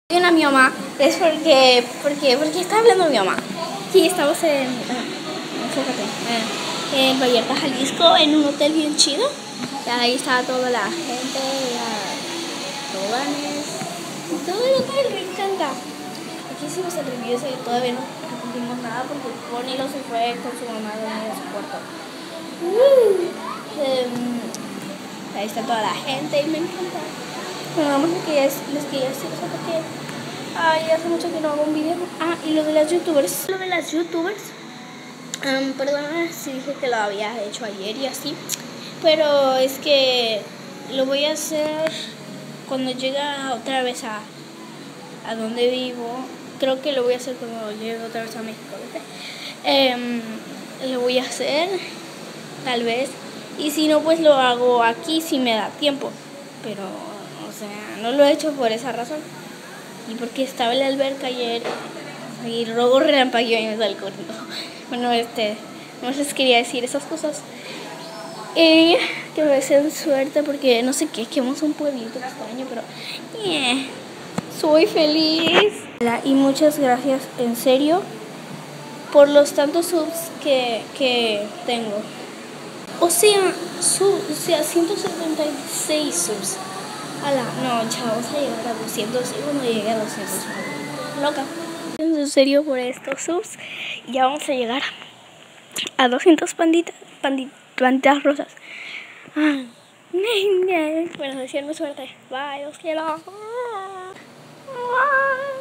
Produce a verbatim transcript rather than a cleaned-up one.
Bien a mi mamá es porque, porque, porque está hablando mi mamá. Sí, estamos en, enfócate, en, en Vallarta, Jalisco, en un hotel bien chido. Y ahí está toda la gente, la tobanes, todo el hotel, me encanta. Aquí hicimos el review y todavía no cumplimos nada porque Bonilo se fue con su mamá a dormir a su cuarto. Uh, um, ahí está toda la gente y me encanta. Bueno, vamos a que les quería decir eso porque ay, hace mucho que no hago un video. Ah, y lo de las youtubers. Lo de las youtubers. Um, perdona si dije que lo había hecho ayer y así. Pero es que lo voy a hacer cuando llegue otra vez a, a donde vivo. Creo que lo voy a hacer cuando llegue otra vez a México. Um, lo voy a hacer, tal vez. Y si no, pues lo hago aquí si me da tiempo. Pero, o sea, no lo he hecho por esa razón. Y porque estaba en la alberca ayer y luego relampagueó y me salió corriendo. Bueno, este, no les quería decir esas cosas. Y que me deseen suerte porque no sé qué, es que vamos a un pueblito extraño, pero yeah, soy feliz. Y muchas gracias, en serio, por los tantos subs que, que tengo. O sea, sub, o sea, ciento setenta y seis subs. Ala, no, chavos, vamos a llegar a doscientos y cuando llegue a doscientos, loca. En serio por estos subs, ya vamos a llegar a doscientos panditas, panditas, panditas rosas. Ah, bueno, desearme suerte. Bye, os quiero. Bye.